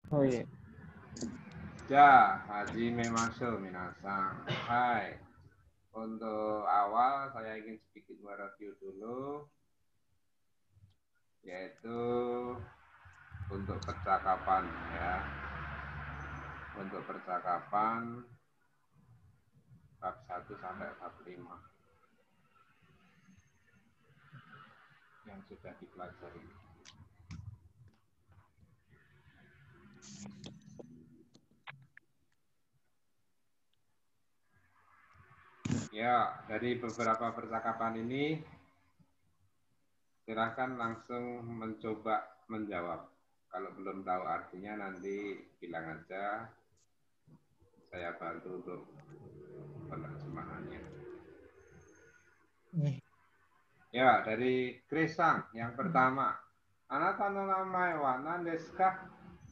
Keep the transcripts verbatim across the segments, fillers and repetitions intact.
Oh iya. Ya, hajime masuk minasang. Hai. Untuk awal saya ingin sedikit mereview dulu, yaitu untuk percakapan ya. Untuk percakapan bab satu sampai bab lima yang sudah dipelajari. Ya, dari beberapa percakapan ini silahkan langsung mencoba menjawab. Kalau belum tahu artinya nanti bilang aja, saya bantu untuk penerjemahannya. Ya, dari Krisang yang pertama. Anata no namae wa nan desu ka?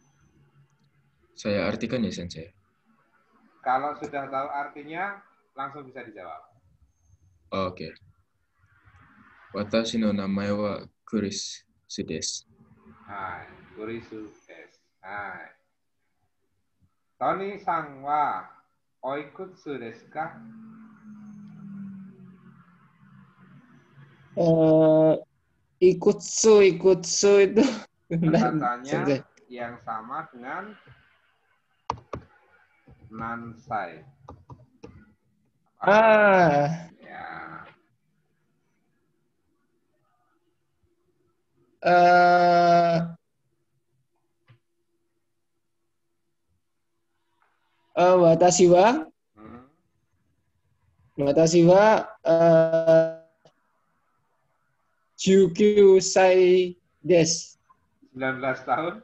Saya artikan ya, Sensei. Kalau sudah tahu artinya, langsung bisa dijawab. Oke. Watashi no namae wa Kurisu desu. Hai, Kurisu desu. Hai. Tony sang wa oikutsu desu ka? Uh, ikutsu, ikutsu itu Kata-katanya yang sama dengan nansai. Ah. Ya. Uh, uh, watashi wa Hmm. watashi wa uh, Jukyu sai des. sembilan belas tahun.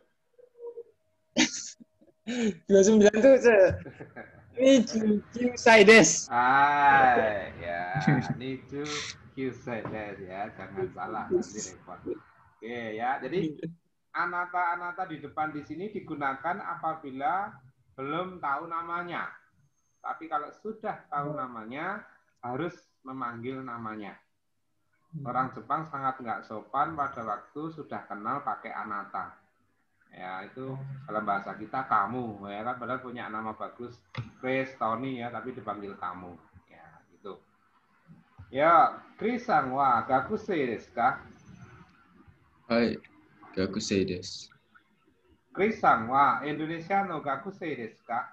dua puluh sembilan itu ini Jukyu sai des. Hai, ya. Nichu kyusei desu ya. Jangan salah, nanti repot. Oke ya, jadi anata-anata di depan di sini digunakan apabila belum tahu namanya. Tapi kalau sudah tahu namanya, harus memanggil namanya. Orang Jepang sangat nggak sopan pada waktu sudah kenal pakai anata. Ya, itu dalam bahasa kita kamu, ya kan, padahal punya nama bagus, Chris, Tony ya, tapi dipanggil kamu. Ya, gitu. Ya, Krisang wa gakusei desu ka? Hai, gakusei desu. Krisang wa Indonesia no gakusei desu ka?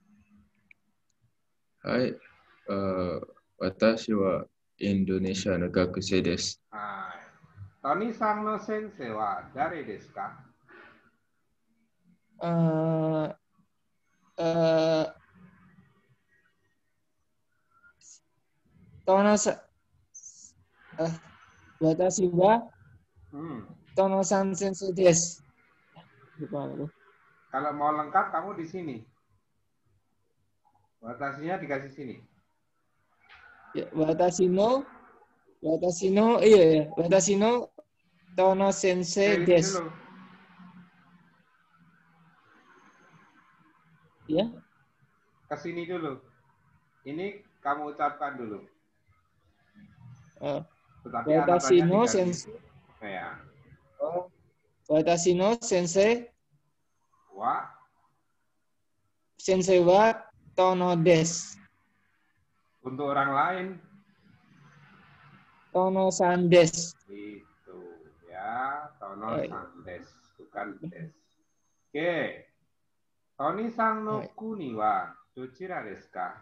Hai, uh, watashi wa Indonesia no gakusei desu. Hai. Tony sang no sensei wa dare desu ka? Uh, uh, Tono sa, uh, watashi wa Hmm. Tono san sensei des. Lupa aku. Kalau mau lengkap kamu di sini. Watashinya dikasih sini. Ya, watashi no watashi no iya ya, watashi no Tono sensei Oke, ini des. dulu. Ya. Ke sini dulu. Ini kamu ucapkan dulu. Uh, Tetapi watashi anatanya no dikasih. sensei. Ya. Oh. Watashi no sensei Wa. sensei wa Tono des. Untuk orang lain. Tono san des. Itu. Ya. Tono Oh, san des. Bukan des. Oke. Tony sang no oh. kuni wa dochira desu ka?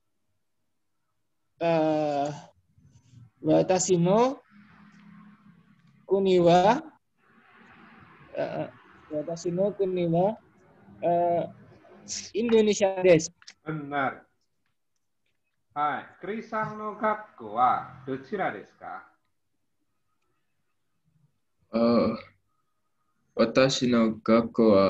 Uh, watashi no kuni wa uh, watashi no kuni wa uh, Indonesia des. Benar. Hai, Krisang no gakko wa dochira desu ka? Uh, watashi no gakko wa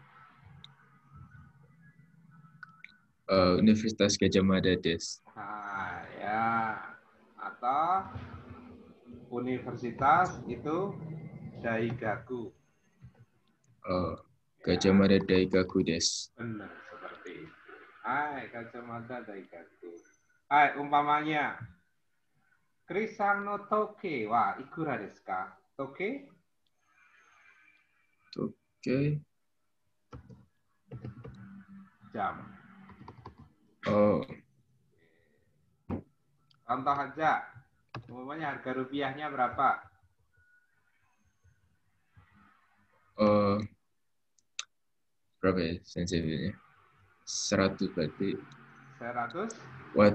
uh, Universitas Gajah Mada desu. Nah, ya. Atau universitas itu Daigaku. Uh, Gajah Mada Daigaku desu. Benar, seperti itu. Hai, kacamata Daigaku. Hai, umpamanya. Krisang no toke wa ikura desu ka? Toke? Oke. jam. Oh, Contoh aja, umumnya harga rupiahnya berapa? oh, berapa ya sensitifnya? seratus berarti. seratus? What?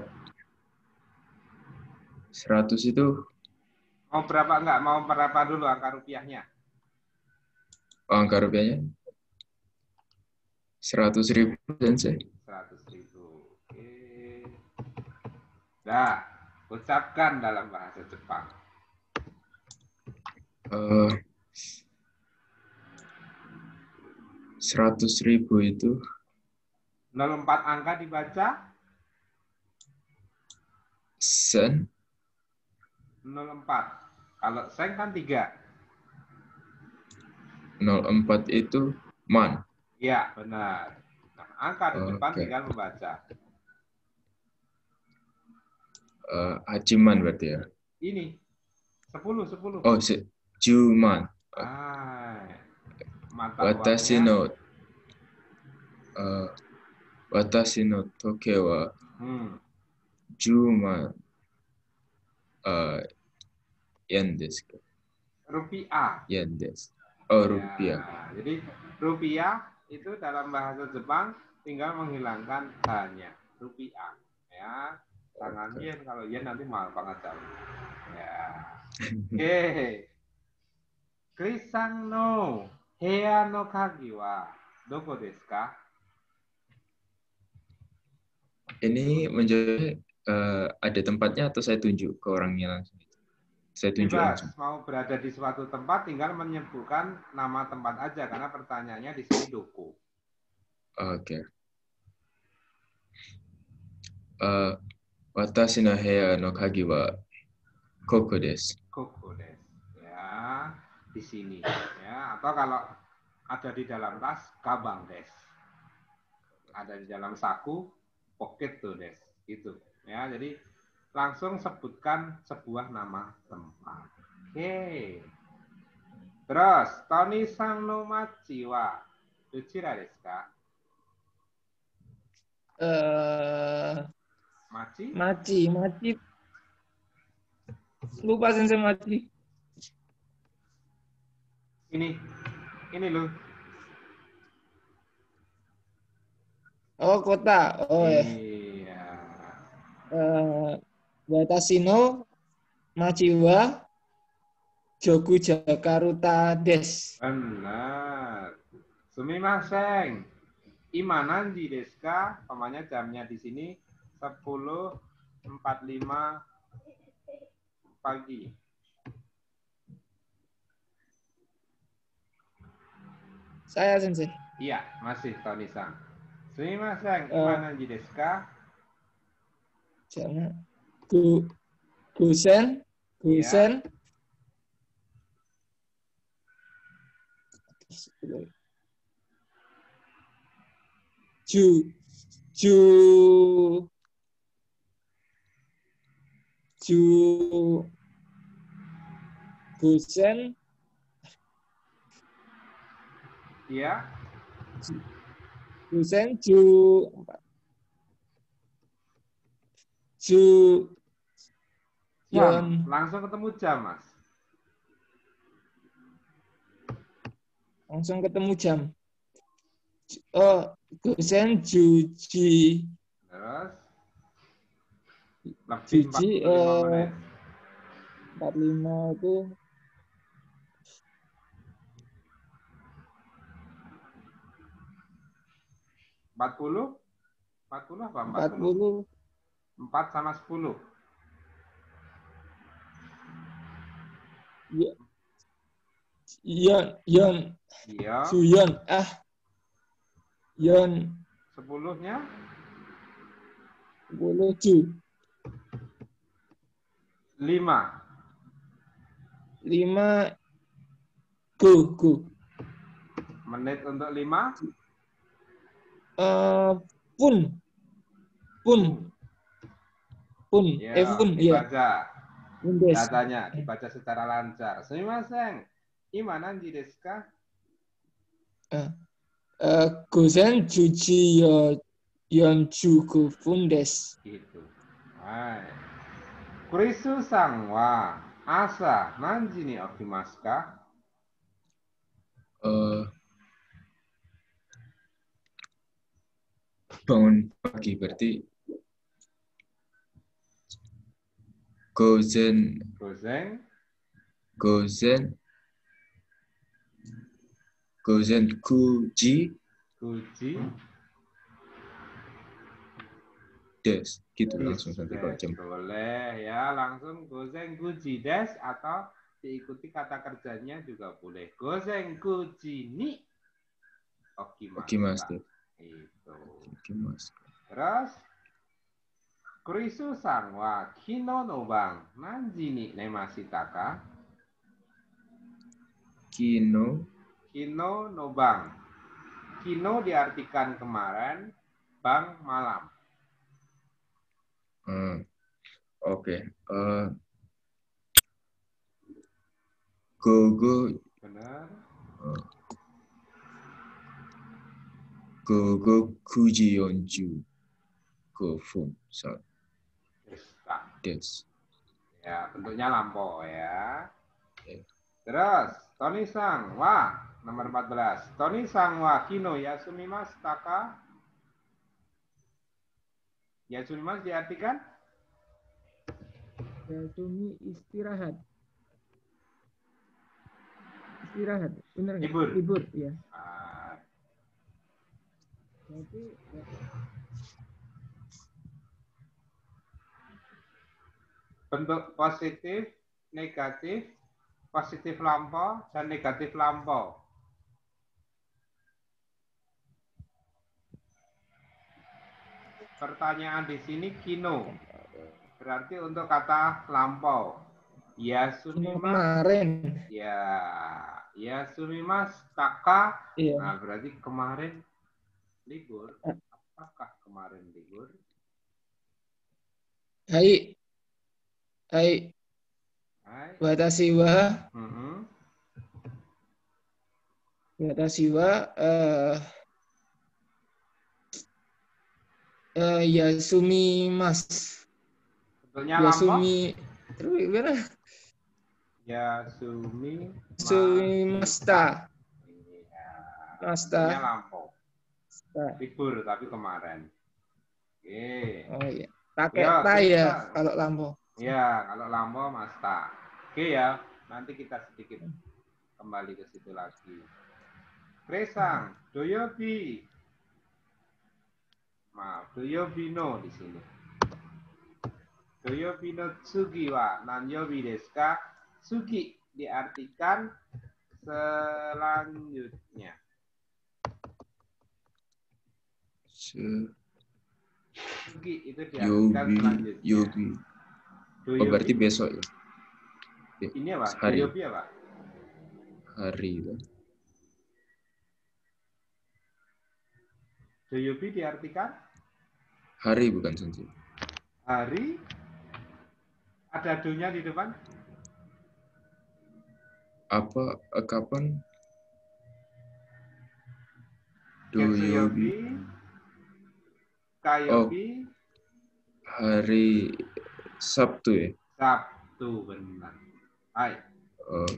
seratus itu Mau berapa enggak? Mau berapa dulu angka rupiahnya? oh, angka rupiahnya seratus ribu sensei. seratus ribu. Oke. Dah, ucapkan dalam bahasa Jepang. Uh, seratus ribu itu nol empat angka dibaca? sen. nol empat. Kalau sen kan tiga. nol empat itu man. Iya, benar. Nah, angka di depan Oke. tinggal membaca. Uh, hajiman berarti ya. Ini, sepuluh, sepuluh. Oh, se juman. Ah, mata Watashi uangnya. no uh, watashi no toke wa Hmm. juman uh, yen desu. Rupiah. Yen desu. Oh, Ya, rupiah. jadi rupiah itu dalam bahasa Jepang tinggal menghilangkan hanya rupiah. Ya, tangan Oke. yen, kalau yen nanti mahal banget jauh. Ya. Oke. Krisang no heya no kagi wa doko desu ka? Ini menjadi uh, ada tempatnya atau saya tunjuk ke orangnya langsung? Saya tunjuk Bebas, langsung. mau berada di suatu tempat tinggal menyebutkan nama tempat aja karena pertanyaannya di sini doko. Oke. Okay. Uh, watashi no heya no kagi wa koko desu. Koko desu. Ya, di sini. Ya, atau kalau ada di dalam tas, kabang desu. Ada di dalam saku, pocket tuh desu. Gitu. Ya, jadi langsung sebutkan sebuah nama tempat. Oke. Terus, Tony-san no machi wa dochira desu ka? Eh, Machi? Maci, Maci. Lupa sensei Maci. Ini, ini loh. Oh, kota. Oh ya. Iya. Eh, Watashi no Machi wa Joku Jakarta des. Benar. Sumimasen. Imananji desu ka? Pamanya jamnya di sini sepuluh empat puluh lima pagi. Saya sensei. Iya, masih Tony-san. Sumimasen. Eh. Imananji desu ka? Jangan. Gu Gusen, Gusen. Ju, Ju, Ju, Gusen. Iya. Gusen, Ju, Ju, Jam. Yon. Langsung ketemu jam, Mas. Langsung ketemu jam. Oh, Gusen, Juji. Terus lebih Juji, empat puluh lima eh, menit. empat puluh lima itu empat puluh? empat puluh apa empat empat puluh? puluh. empat sama sepuluh. Ya. Yon, Yon, Iya. Suyon, ah, Yon, Sepuluhnya sepuluh Ju, lima. lima Gu, Gu, Menit untuk lima. eh, Pun, Pun, Pun, Ya, eh Pun, ya, dibaca. Bundes. Datanya dibaca secara lancar. Sumimasen. Imananji desu ka? Eh, eh, Gusen, Juji, Yo, 연주 fundes. Gitu. Hai. Kurisu sang wa asa nanji ni okimasu ka? Eh, bangun pagi berarti gozen Gozen, gozen gozen kuji kuji, des gitu langsung des. nanti kalau jam. Boleh ya, langsung gozen kuji des atau diikuti kata kerjanya juga boleh. Gozen kuji ni okimasu Okimasu ka. deh. Itu. Okimasu. Terus Kurisu sang wa kino no bang nanji ni nemashita ka? Kino Kino no bang. Kino diartikan kemarin, bang malam. hmm, oke okay. uh, gogo Benar. uh, gogo kuji yonju gofun so Deska. des. Ya, bentuknya lampau ya. Okay. Terus, Tony sang wa nomor empat belas. Tony sang wa kino yasumimasu taka? Yasumimasu diartikan? Yasumi istirahat. Istirahat, benar nggak? Libur. Libur, ya. Ah, Berarti bentuk positif, negatif, positif lampau, dan negatif lampau. Pertanyaan di sini kino. Berarti untuk kata lampau. Yasumimasu. kemarin. Ya, yasumimasu taka. Iya. Nah, berarti kemarin libur. Apakah kemarin libur? Hai. Hai. Hai. Watashi wa Mm-hmm. watashi wa eh uh, yasumimasu. Bentuknya lampau. Yasumi. Terus gimana? Yasumi. Yasumimashita. Iya. Masta. Bentuknya lampau. Libur tapi kemarin. Oke. Oh iya. Pakai Ya, ta ya kita. kalau lampau. Ya, kalau lampau masta. Oke ya, nanti kita sedikit kembali ke situ lagi. Kresang, doyobi. Maaf, doyobi no di sini. Doyobi no tsugi wa nanyobi desu ka? Tsugi diartikan selanjutnya. Se Tsugi itu diartikan yobi selanjutnya. yobi. Doyobi. Oh berarti besok ya. Ini apa? Hari. Doyobi apa? Hari itu. Doyobi diartikan Hari bukan senji. hari. Ada do-nya di depan? Apa eh, kapan? Doyobi. Kayobi. Oh, hari Sabtu ya. Sabtu benar. Hai. Oh.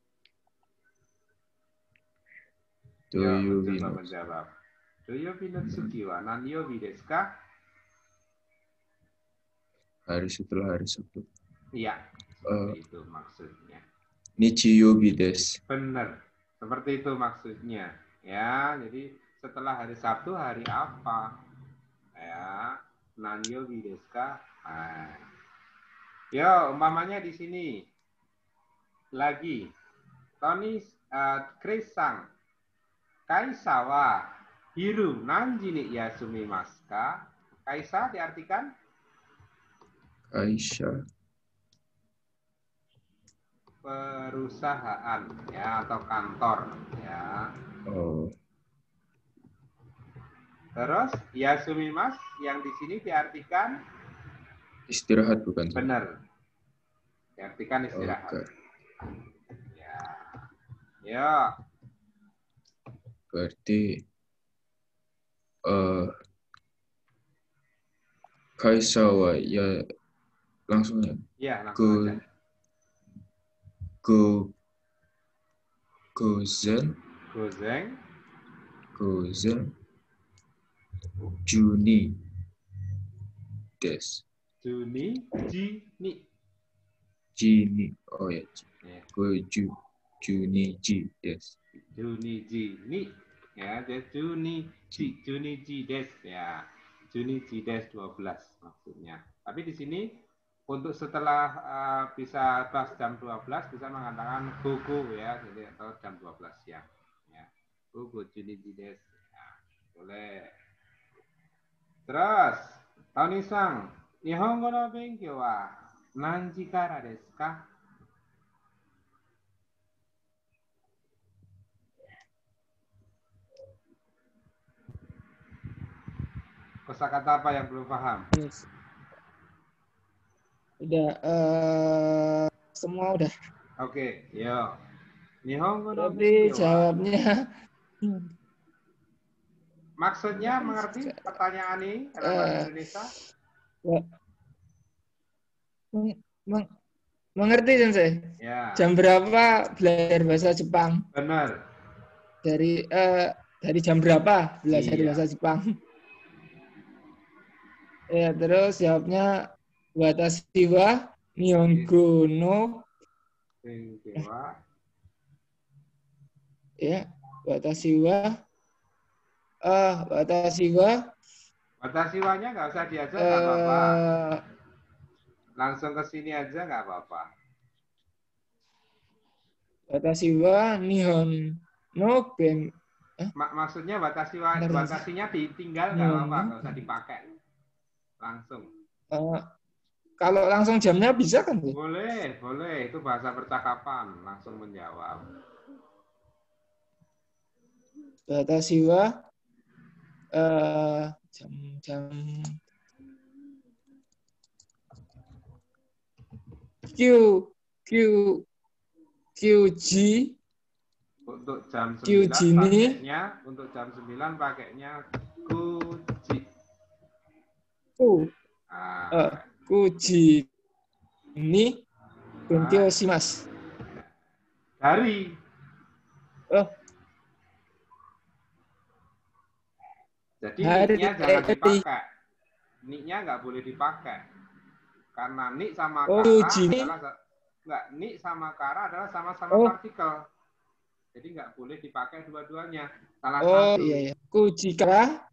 Ya, Doyobi mencoba no. menjawab. Doyobi no tsuki wa nanyobi desu ka? Hari setelah hari Sabtu. Iya, Uh, seperti itu maksudnya. Nichiyobi desu. Benar, seperti itu maksudnya. Ya, jadi setelah hari Sabtu hari apa? Ya, nanyobi desu ka? Nah. Yo, umpamanya di sini lagi. Tony uh, Chris sang. Kaisa wa hiru nanji ni yasumimasu ka? Kaisa diartikan Aisyah. perusahaan ya atau kantor ya. Oh. Terus yasumimas yang di sini diartikan Istirahat bukan? benar. Diartikan istirahat. Okay. Ya. Ya. Berarti uh, Kaisawa ya langsung ya. Iya, langsung Go aja. go gozen Gozeng, gozen Juni des Juni, Jini. Jini oh ya Ya, go ju Juni ji des Juni, Jini. Ya, jadi Juni, Ji, Juni, Ji, Des. Ya, Juni, Ji, Des dua belas maksudnya. Tapi di sini untuk setelah uh, bisa pas jam dua belas bisa mengatakan gogo ya, jadi atau jam dua belas siang. Ya, gogo, Juni, Ji, Des. Ya, boleh. Terus, Tony-san, Nihongo no benkyou wa nanji kara desu ka? Kosakata apa yang belum paham? Yes. Udah uh, semua udah. Oke, yo. Nihongo no Tapi benkyou wa. jawabnya Maksudnya mengerti pertanyaan ini dalam bahasa uh, Indonesia? meng- meng- mengerti Sensei. Ya, Jam berapa belajar bahasa Jepang? benar. Dari uh, dari jam berapa belajar Iya. bahasa Jepang? Ya, terus jawabnya watashi wa nihongo no Benkyou wa. ya, watashi wa ah watashi wa Watashi wa-nya nggak usah diajak, nggak apa-apa. eh Langsung ke sini aja nggak apa-apa. watashi wa nihon no ben Mak- maksudnya watashi wa, Bentar, watashinya ditinggal nggak apa-apa, nggak usah dipakai. Langsung. eh, kalau langsung jamnya bisa kan? Boleh, boleh. Itu bahasa percakapan. Langsung menjawab. Watashi wa eh jam-jam Q Q QG Untuk jam Q sembilan G ini pakainya, untuk jam sembilan pakainya kuji. Q Ah, eh Kuji ini Benkyo shimasu. dari. Oh, Jadi hari nicknya jangan eh, dipakai. Nicknya nggak boleh dipakai. Karena nick sama Oh, kara Kuji. adalah nggak nick sama kara adalah sama-sama Oh. partikel. Jadi nggak boleh dipakai dua-duanya. Salah Oh, satu. iya iya. Kujikara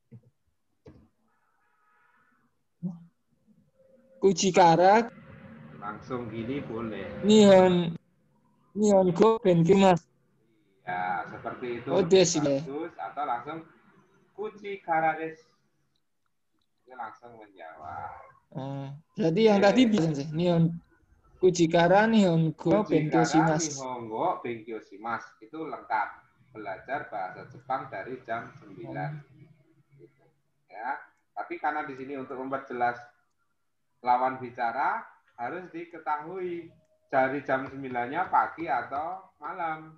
Kujikara Langsung gini boleh. Nihon Nihongo Benkimas. Ya, seperti itu. Oh, lebih des, ya. bagus. Atau langsung kuji karades. Ini langsung menjawab. Oh, berarti yang Oke. tadi bisa sih. Nihon Kujikara Nihongo Benkyo Kujikara shimasu. Nihongo Benkyo shimasu. Itu lengkap. Belajar bahasa Jepang dari jam sembilan. Gitu. Ya. Tapi karena di sini untuk memperjelas lawan bicara harus diketahui dari jam sembilan-nya pagi atau malam.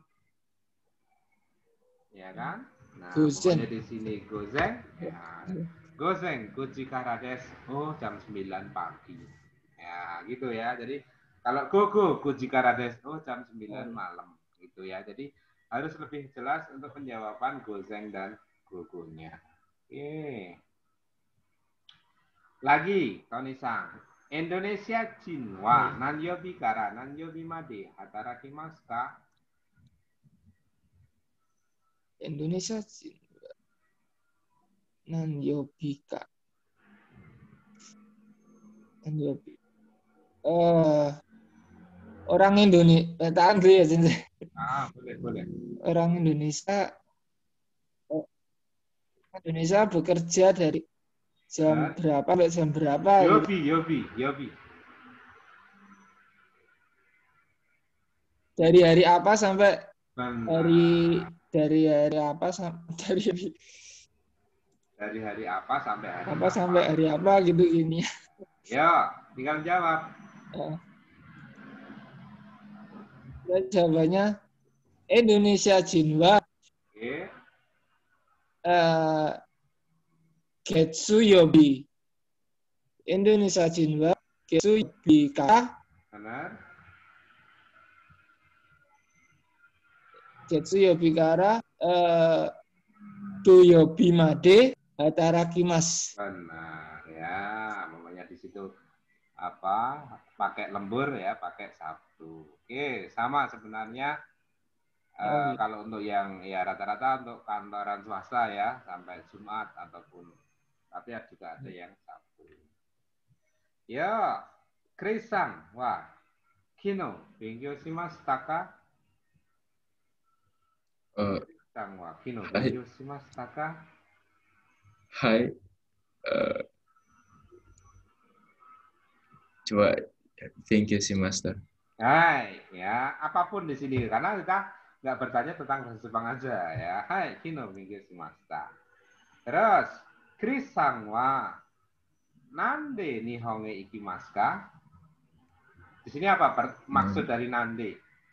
Ya kan? Nah, Gozen. pokoknya di sini gozen. Ya. Gozen, kujikara desu. Oh, jam sembilan pagi. Ya, gitu ya. Jadi kalau gogo, kujikara desu. Oh, jam sembilan malam. Gitu ya. Jadi harus lebih jelas untuk penjawaban gozen dan gogonya. Oke. Lagi, Tony-san. Indonesia jin wa nanyobi kara nanyobi made hatarakimasu ka? Indonesia Nanyobika. Nanyobi. Eh orang Indonesia, tahan dulu ya, Sensei. Ah, boleh, boleh. Orang Indonesia oh, Indonesia bekerja dari jam Dan? berapa sampai jam berapa? Gitu. Yobi, yobi, yobi. Dari hari apa sampai Benar. hari dari hari apa sampai dari hari Dari hari apa sampai hari apa sampai hari apa gitu ini. Ya, tinggal jawab. Oh. Dan jawabannya Indonesia Jinwa Oke. eh, Getsu Yobi. Indonesia Jinwa Getsu Yobikara Benar. Getsu Yobikara eh, Doyobimade Hatarakimas. Benar ya, namanya di situ apa? Pakai lembur ya, pakai Sabtu. Oke, sama sebenarnya. Oh, Uh, kalau untuk yang ya rata-rata untuk kantoran swasta ya sampai Jumat ataupun tapi juga ada yang Sabtu. Ya, Krisang, wah, Kino, Benggyo shimasu taka. Uh, Krisang, wah, Kino, hai, Benggyo shimasu taka. hai, uh, coba thank you sih Master. Hai, ya apapun di sini karena kita nggak bertanya tentang bahasa Jepang aja ya. Hai, Kino, Benggyo shimasu taka. Terus, Krisang, wah. Nande nihonge ikimasu ka? Di sini apa maksud Hmm. dari nande?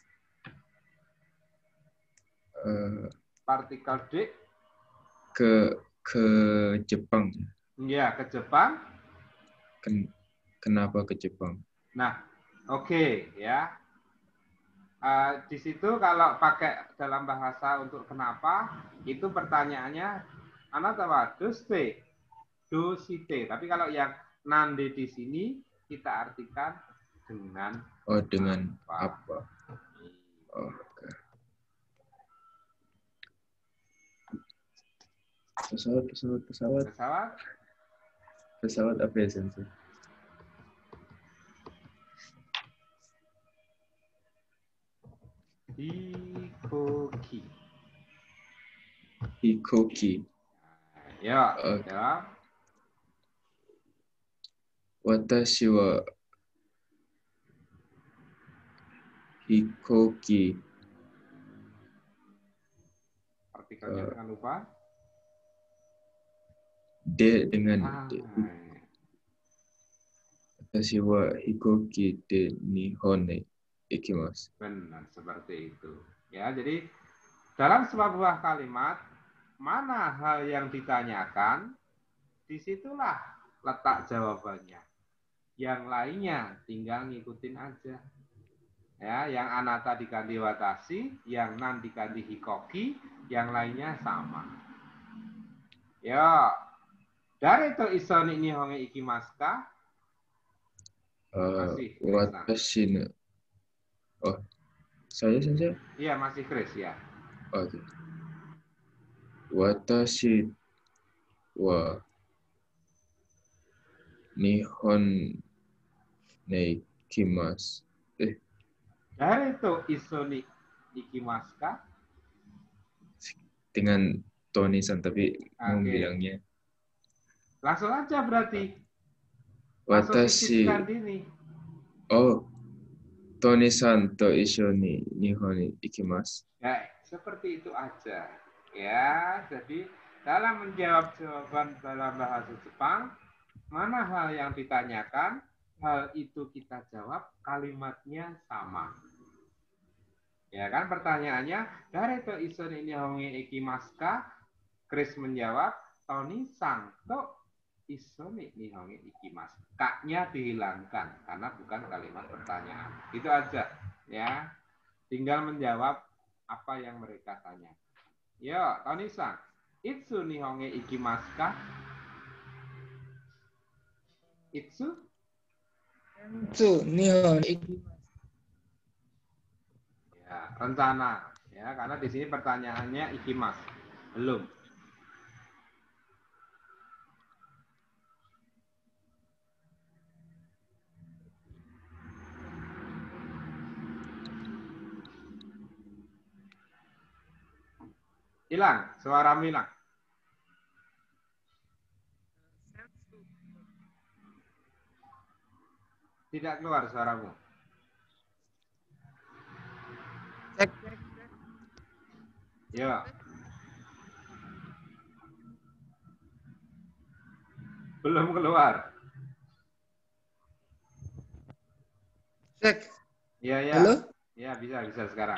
Uh, Partikel D ke ke Jepang. Ya, ke Jepang. Ken, kenapa ke Jepang? Nah, oke okay, ya. Uh, di situ kalau pakai dalam bahasa untuk kenapa, itu pertanyaannya anata wa doste, dosite. Tapi kalau yang nande di sini kita artikan dengan Oh, dengan apa? apa? Oh, okay. Pesawat, pesawat, pesawat. Pesawat? Pesawat apa ya, Sensei? Hikoki. Hikoki. Ya, Okay. ya. Watashi wa hikoki. Partikelnya uh, jangan lupa. D dengan ah, D. Watashi wa hikoki de Nihon ni ikimasu. Benar, seperti itu. Ya, jadi dalam sebuah kalimat, mana hal yang ditanyakan, disitulah letak jawabannya. Yang lainnya tinggal ngikutin aja. Ya, yang anata diganti watashi, yang nan diganti hikoki, yang lainnya sama. Ya, dari itu isoni nihonge ikimasu ka? Uh, watashi na. Oh, saya saja? Iya, masih Chris ya. Oke. Okay. Watashi wa Nihon ne ikimasu. Eh. Dari itu isoni ikimasu ka? Dengan Tony-san, tapi okay. Mau bilangnya. Langsung aja berarti. Watashi. Oh. Tony-san to isho ni Nihon ni ikimasu. Ya, seperti itu aja. Ya, jadi dalam menjawab jawaban dalam bahasa Jepang, mana hal yang ditanyakan, hal itu kita jawab, kalimatnya sama. Ya kan, pertanyaannya, dari to iso ni Nihon ni ikimasu ka? Chris menjawab, Tony-san to iso ni Nihon ni ikimasu. Kaknya dihilangkan karena bukan kalimat pertanyaan. Itu aja, ya. Tinggal menjawab apa yang mereka tanya. Yo, Tony-san, itsu Nihon ni ikimasu ka? Itsu? Itsu Nihon ikimasu. Ya, rencana. Ya, karena di sini pertanyaannya ikimasu. Belum. Hilang, suaramu hilang. Tidak keluar suaramu. Cek. Ya. Belum keluar. Cek. Iya, ya. Halo? Ya, bisa, bisa sekarang.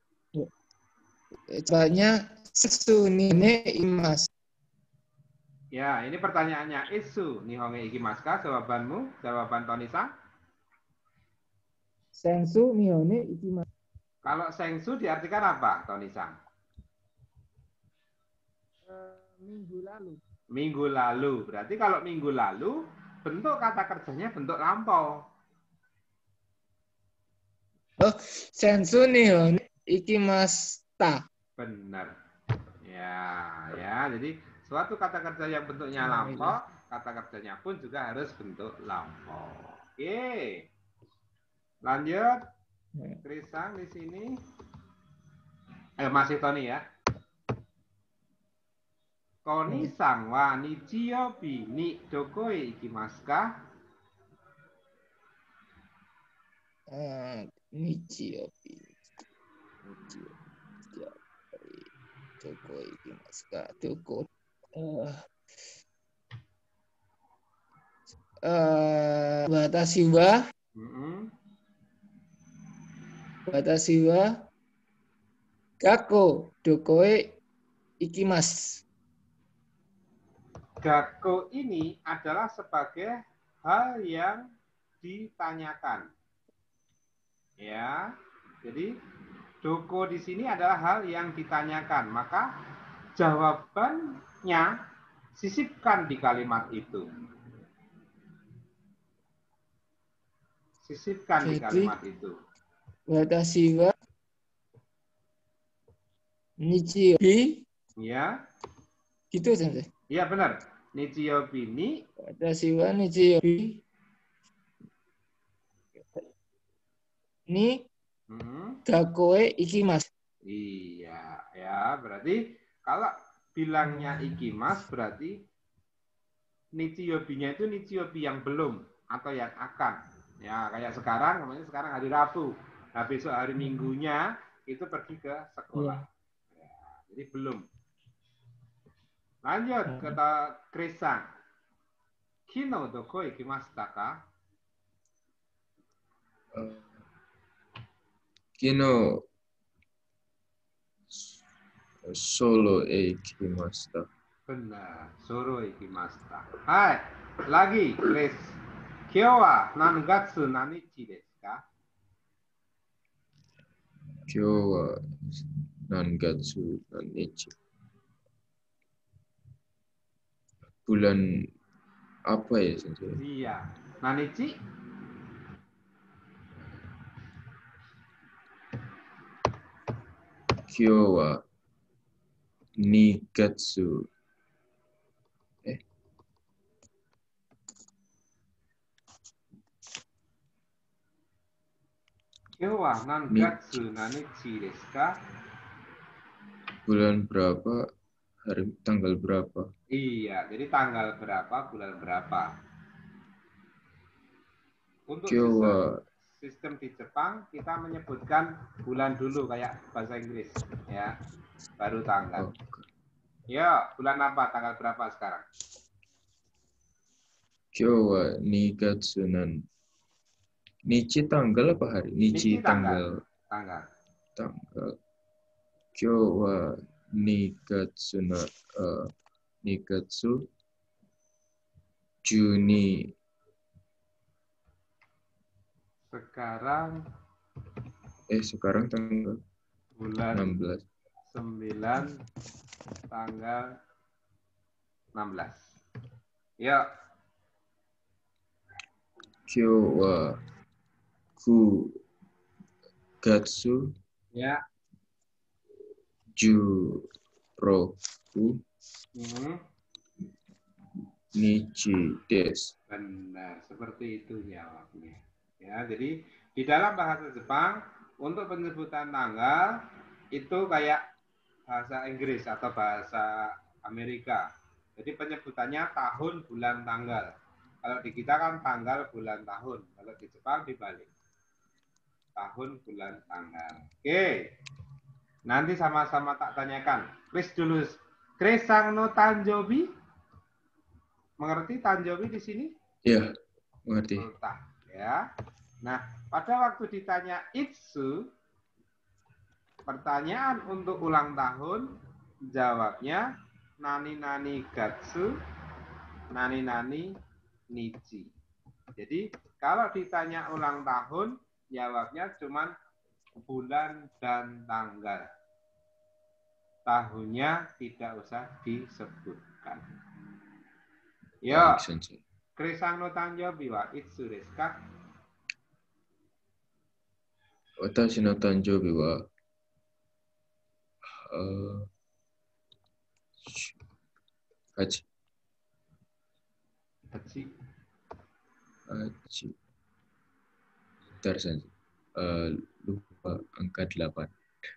Soalnya Setsu ni ne imas. Ya, ini pertanyaannya. Itsu nihonge ikimasu ka? Jawabanmu, jawaban Tony-san. Sensu nihone ikimasu. Kalau sengsu diartikan apa, Tony-san? Uh, minggu lalu. Minggu lalu. Berarti kalau minggu lalu, bentuk kata kerjanya bentuk lampau. Oh, sensu nihone ikimasta. Benar. Ya, ya. Jadi suatu kata kerja yang bentuknya lampau, kata kerjanya pun juga harus bentuk lampau. Oke. Lanjut. Krisang di sini. Eh, masih Tony ya. Koni-san wa nichiyobi ni dokoe ikimasu ka? Uh, nichiyobi. Nichiyobi. Doko ikimasu ka? Doko. Uh, uh, watashi wa. Mm-hmm. Watashi wa gakko dokoe ikimasu. Gakko ini adalah sebagai hal yang ditanyakan. Ya, jadi doko di sini adalah hal yang ditanyakan. Maka jawabannya sisipkan di kalimat itu. Sisipkan di kalimat itu. Watashi wa nichiyobi. Ya. Gitu Sensei. Iya benar. Nichiyobi ni. Watashi wa nichiyobi. Ni Hmm. gakoe ikimasu. Iya, ya berarti kalau bilangnya ikimas berarti nichiyobi-nya itu nichiyobi yang belum atau yang akan. Ya kayak sekarang, namanya sekarang hari Rabu. Nah besok hari Minggunya itu pergi ke sekolah. Ya, jadi belum. Lanjut kata Krisang. Kino doko ikimashita ka? Uh, Kino solo e ikimashita. Benar, soro ikimashita. Hai, lagi Kris. Kyou wa nangatsu nanichi desu ka? Kyou wa nangatsu nanichi. Bulan apa ya, Sensei? Iya. Nanichi? Kyou wa nigatsu. Eh. Kyou wa nangatsu nanichi desu ka? Bulan berapa? Hari tanggal berapa? Iya, jadi tanggal berapa, bulan berapa. Untuk Kyou sistem, wa sistem di Jepang kita menyebutkan bulan dulu kayak bahasa Inggris, ya, baru tanggal. oh. Ya, bulan apa? Tanggal berapa sekarang? Kyou wa nigatsu nan. Nichi tanggal apa hari? Nichi, Nichi tanggal. tanggal. Tanggal. Tanggal. Kyou wa nigatsu na uh, nigatsu Juni. Sekarang Eh sekarang tanggal bulan enam belas. sembilan tanggal enam belas. Ya. Kyou wa ku gatsu Ya. ju roku Hmm. nichi desu. Benar, seperti itu jawabnya. Ya, jadi di dalam bahasa Jepang untuk penyebutan tanggal itu kayak bahasa Inggris atau bahasa Amerika. Jadi penyebutannya tahun, bulan, tanggal. Kalau di kita kan tanggal, bulan, tahun. Kalau di Jepang dibalik. Tahun, bulan, tanggal. Oke. Nanti sama-sama tak tanyakan. Kris dulu. Krisang no tanjobi? Mengerti tanjobi di sini? Ya, mengerti. Ultah, ya. Nah, pada waktu ditanya itsu, pertanyaan untuk ulang tahun, jawabnya nani nani gatsu nani-nani nichi. Jadi kalau ditanya ulang tahun, jawabnya cuma bulan dan tanggal. Tahunnya tidak usah disebutkan. Yo, Krisang no tanjobi wa itsu desu ka? Watashi no tanjobi wa uh, hachi. Hachi. Hachi. Bentar saja. Uh, lupa angka delapan.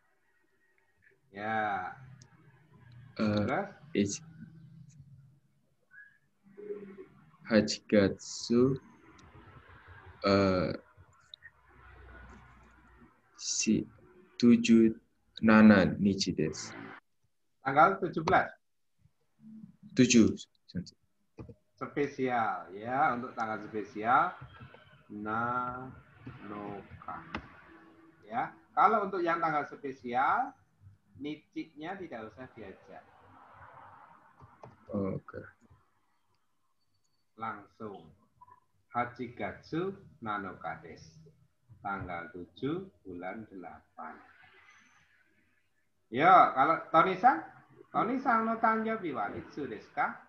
Ya. Uh, Terus? Hachigatsu uh, si tujuh nana nichi desu. Tanggal tujuh belas. tujuh. Spesial ya, untuk tanggal spesial nanoka. Ya, kalau untuk yang tanggal spesial nichi-nya tidak usah diajak. Oke. Okay. Langsung Hachigatsu nanoka desu. Tanggal tujuh bulan delapan. Yo, kalau Tony-san, Tony-san no tanjobi wa itsu desu ka?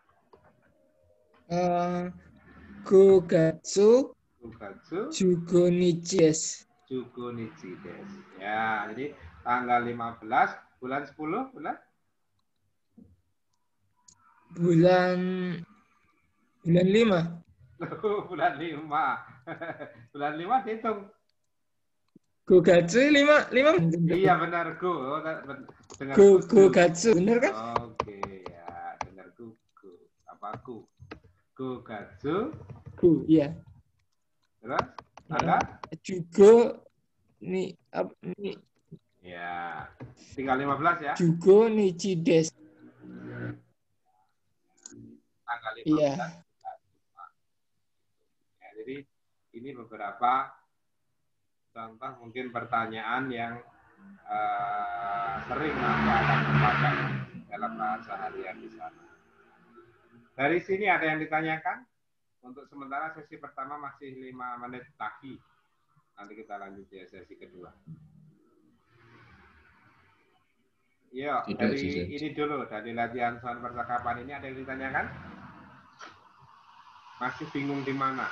Uh, Gugatsu Gugatsu Jugo Nichi desu. Jugo Nichi desu. Ya, jadi tanggal lima belas bulan sepuluh bulan bulan bulan lima. bulan lima. Bulan lima dihitung. Gugatsu lima lima. Iya benar go. Dengar Go Gugatsu benar kan? Oke ya, dengar go. Go. Apa ku? Gugatsu. Go, iya. Terus tanggal? Jugo ni apa ni? Ya, tinggal lima belas ya. Jugo Nichi desu. Tanggal lima belas. Iya. Ya, jadi ini beberapa contoh mungkin pertanyaan yang uh, sering nanti akan dipakai dalam bahasa harian di sana. Dari sini ada yang ditanyakan? Untuk sementara sesi pertama masih lima menit lagi. Nanti kita lanjut ya sesi kedua. Iya, dari ini dulu, dari latihan soal percakapan ini ada yang ditanyakan? Masih bingung di mana?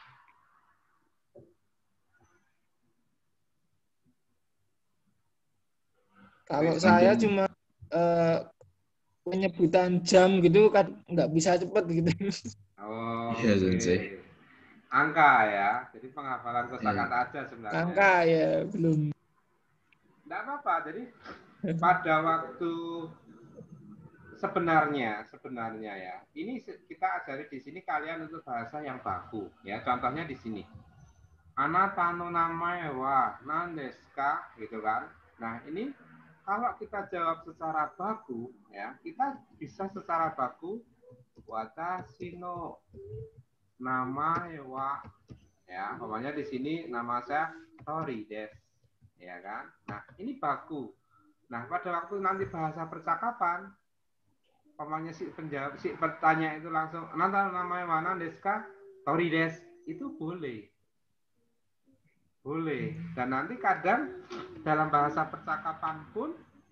Kalau saya cuma uh, penyebutan jam gitu kan nggak bisa cepet gitu. Oh, iya, okay. Angka ya, jadi penghafalan kosakata aja sebenarnya. Angka ya belum. Nggak apa-apa, jadi pada waktu sebenarnya sebenarnya ya, ini kita ajari di sini kalian untuk bahasa yang baku ya. Contohnya di sini, anata no namae wa nandesu ka, gitu kan. Nah ini kalau kita jawab secara baku ya, kita bisa secara baku watashi no namae wa, ya, umpamanya di sini nama saya Tori desu, ya kan. Nah ini baku. Nah pada waktu nanti bahasa percakapan, umpamanya si penjawab si bertanya itu langsung anata namae wa nandesu ka Tori desu, itu boleh. Boleh. Dan nanti kadang dalam bahasa percakapan pun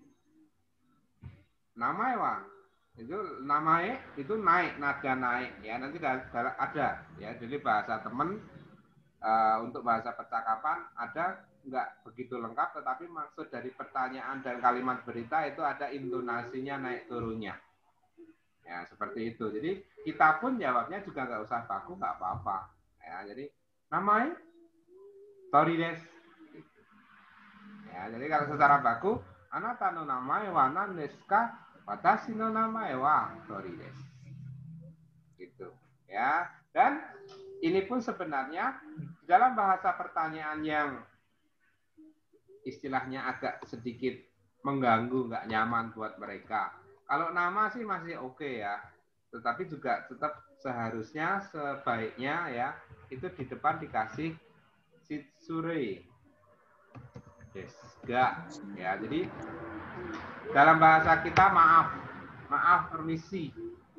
namae wa itu namae itu naik, nada naik ya, nanti ada ya. Jadi bahasa temen uh, untuk bahasa percakapan ada nggak begitu lengkap, tetapi maksud dari pertanyaan dan kalimat berita itu ada intonasinya naik turunnya ya, seperti itu. Jadi kita pun jawabnya juga nggak usah baku, nggak apa-apa ya. Jadi namae Tori desu ya. Jadi kalau secara baku anata no namae wa nandesu ka? Watashi no namae wa Tori desu. Gitu ya. Dan ini pun sebenarnya dalam bahasa pertanyaan yang istilahnya agak sedikit mengganggu, nggak nyaman buat mereka. Kalau nama sih masih oke okay ya. Tetapi juga tetap seharusnya sebaiknya ya itu di depan dikasih shitsure desu ga ya. Jadi dalam bahasa kita maaf, maaf, permisi,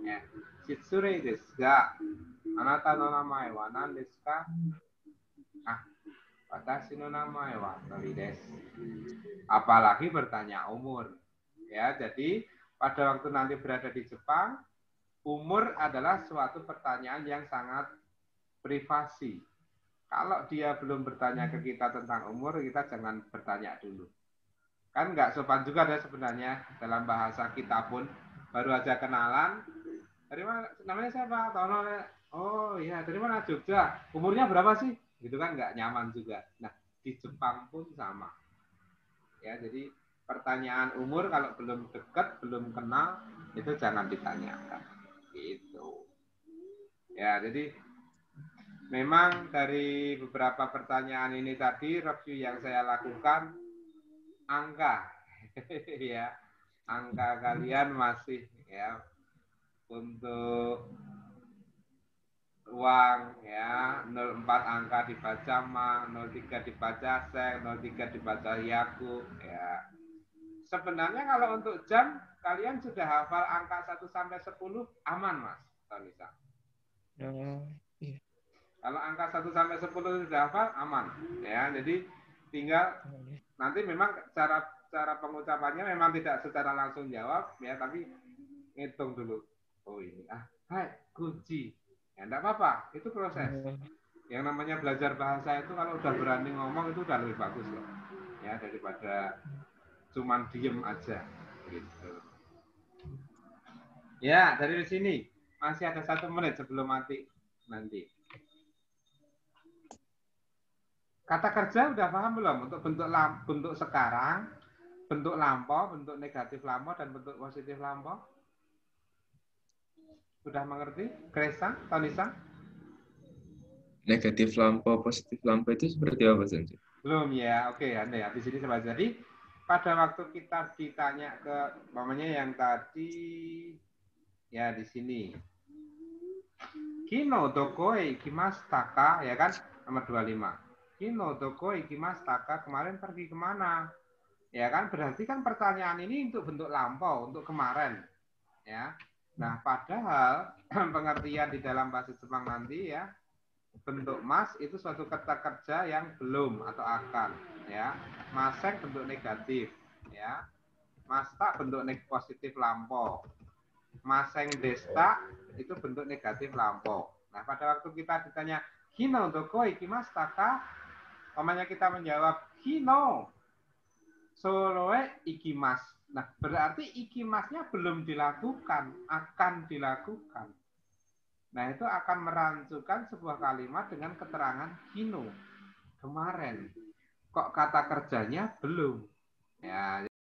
Ya. Shitsure desu ga anata no namae wa nan desu ka? Ah, watashi no namae wa Tori desu. Apalagi bertanya umur. Ya, jadi pada waktu nanti berada di Jepang, umur adalah suatu pertanyaan yang sangat privasi. Kalau dia belum bertanya ke kita tentang umur, kita jangan bertanya dulu. Kan nggak sopan juga ada sebenarnya dalam bahasa kita pun baru aja kenalan. Dari mana? Namanya siapa? Tono. Oh iya, dari mana? Jogja. Umurnya berapa sih? Gitu kan nggak nyaman juga. Nah, di Jepang pun sama. Ya, jadi pertanyaan umur kalau belum dekat, belum kenal, itu jangan ditanyakan. Gitu. Ya, jadi memang dari beberapa pertanyaan ini tadi, review yang saya lakukan, angka. Ya, angka kalian masih ya untuk uang ya nol empat angka dibaca ma, nol tiga dibaca sek, nol tiga dibaca yaku ya. Sebenarnya kalau untuk jam kalian sudah hafal angka satu sampai sepuluh aman Mas Tanisa. Oh, iya. Kalau angka satu sampai sepuluh sudah hafal aman ya. Jadi tinggal nanti memang cara cara pengucapannya memang tidak secara langsung jawab ya, tapi ngitung dulu. Oh ini ah, hai kunci. Ya enggak apa-apa, itu proses. Yang namanya belajar bahasa itu kalau udah berani ngomong itu udah lebih bagus loh. Ya daripada cuman diem aja gitu. Ya, dari sini masih ada satu menit sebelum mati nanti. Kata kerja udah paham belum untuk bentuk lam, bentuk sekarang, bentuk lampau, bentuk negatif lampau dan bentuk positif lampau? Sudah mengerti? Gresa, Tanisa? Negatif lampau, positif lampau itu seperti apa, Sanjay? Belum ya, oke ya. Nah, di sini coba. Jadi pada waktu kita ditanya ke, namanya yang tadi, ya di sini. Kino doko e ikimashita ka, ya kan? Nomor dua puluh lima. Kino doko e ikimashita ka, kemarin pergi kemana? Ya kan, berarti kan pertanyaan ini untuk bentuk lampau, untuk kemarin. Ya. Nah, padahal pengertian di dalam bahasa Jepang nanti ya, bentuk mas itu suatu kata kerja yang belum atau akan, ya. Masek bentuk negatif, ya. Masta bentuk negatif positif lampau. Maseng desta itu bentuk negatif lampau. Nah, pada waktu kita ditanya hino doko ikimashita ka, namanya kita menjawab hino soroe ikimas. Nah, berarti ikimasnya belum dilakukan, akan dilakukan. Nah, itu akan merancukan sebuah kalimat dengan keterangan hino, kemarin. Kok kata kerjanya belum? Ya,